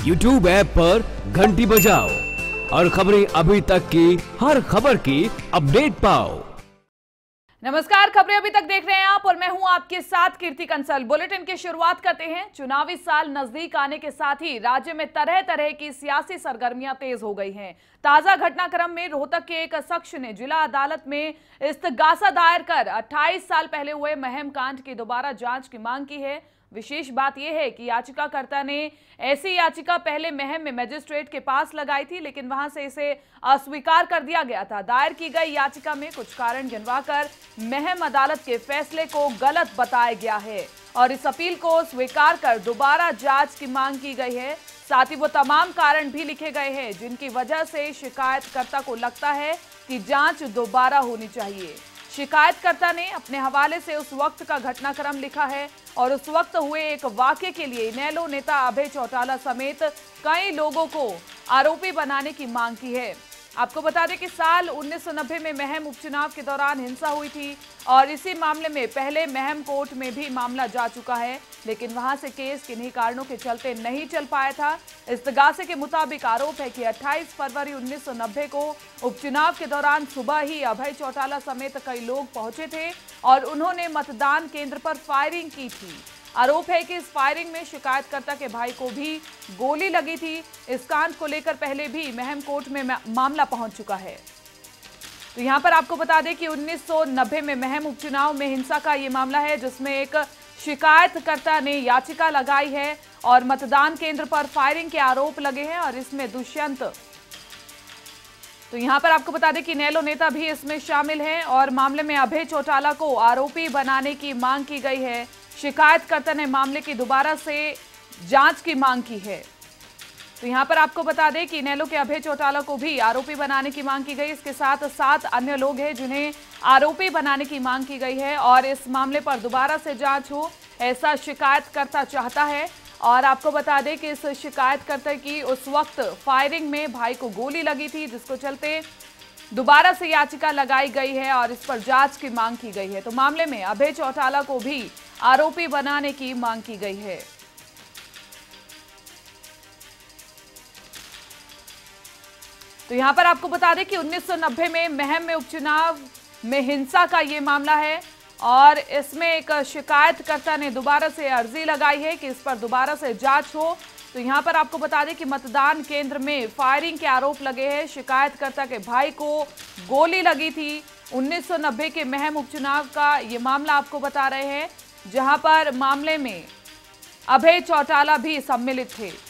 YouTube app पर घंटी बजाओ और खबरें अभी तक की हर खबर की अपडेट पाओ। नमस्कार, खबरें अभी तक देख रहे हैं आप और मैं हूं आपके साथ कीर्ति कंसल। बुलेटिन की शुरुआत करते हैं। चुनावी साल नजदीक आने के साथ ही राज्य में तरह तरह की सियासी सरगर्मियां तेज हो गई हैं। ताजा घटनाक्रम में रोहतक के एक शख्स ने जिला अदालत में इस्तगासा दायर कर 28 साल पहले हुए महम कांड की दोबारा जांच की मांग की है। विशेष बात यह है कि याचिकाकर्ता ने ऐसी याचिका पहले महम में मजिस्ट्रेट के पास लगाई थी, लेकिन वहां से इसे अस्वीकार कर दिया गया था। दायर की गई याचिका में कुछ कारण गिनवाकर महम अदालत के फैसले को गलत बताया गया है और इस अपील को स्वीकार कर दोबारा जांच की मांग की गई है। साथ ही वो तमाम कारण भी लिखे गए हैं जिनकी वजह से शिकायतकर्ता को लगता है कि जांच दोबारा होनी चाहिए। शिकायतकर्ता ने अपने हवाले से उस वक्त का घटनाक्रम लिखा है और उस वक्त हुए एक वाकये के लिए इनेलो नेता अभय चौटाला समेत कई लोगों को आरोपी बनाने की मांग की है। आपको बता दें कि साल 1990 में महम उपचुनाव के दौरान हिंसा हुई थी और इसी मामले में पहले महम कोर्ट में भी मामला जा चुका है, लेकिन वहां से केस किन्हीं कारणों के चलते नहीं चल पाया था। इस्तगासे के मुताबिक आरोप है कि 28 फरवरी 1990 को उपचुनाव के दौरान सुबह ही अभय चौटाला समेत कई लोग पहुंचे थे और उन्होंने मतदान केंद्र पर फायरिंग की थी। आरोप है कि इस फायरिंग में शिकायतकर्ता के भाई को भी गोली लगी थी। इस कांड को लेकर पहले भी महम कोर्ट में मामला पहुंच चुका है। तो यहां पर आपको बता दें कि 1990 में महम उपचुनाव में हिंसा का ये मामला है जिसमें एक शिकायतकर्ता ने याचिका लगाई है और मतदान केंद्र पर फायरिंग के आरोप लगे हैं और इसमें दुष्यंत, तो यहां पर आपको बता दें कि इनेलो नेता भी इसमें शामिल हैं और मामले में अभय चौटाला को आरोपी बनाने की मांग की गई है। शिकायतकर्ता ने मामले की दोबारा से जांच की मांग की है। तो यहां पर आपको बता दें कि इनेलो के अभय चौटाला को भी आरोपी बनाने की मांग की गई। इसके साथ 7 अन्य लोग हैं जिन्हें आरोपी बनाने की मांग की गई है और इस मामले पर दोबारा से जांच हो, ऐसा शिकायतकर्ता चाहता है। और आपको बता दें कि इस शिकायतकर्ता की उस वक्त फायरिंग में भाई को गोली लगी थी, जिसको चलते दोबारा से याचिका लगाई गई है और इस पर जांच की मांग की गई है। तो मामले में अभय चौटाला को भी आरोपी बनाने की मांग की गई है। तो यहां पर आपको बता दें कि 1990 में महम में उपचुनाव में हिंसा का ये मामला है और इसमें एक शिकायतकर्ता ने दोबारा से अर्जी लगाई है कि इस पर दोबारा से जांच हो। तो यहां पर आपको बता दें कि मतदान केंद्र में फायरिंग के आरोप लगे हैं। शिकायतकर्ता के भाई को गोली लगी थी। 1990 के महम उपचुनाव का ये मामला आपको बता रहे हैं, जहां पर मामले में अभय चौटाला भी सम्मिलित थे।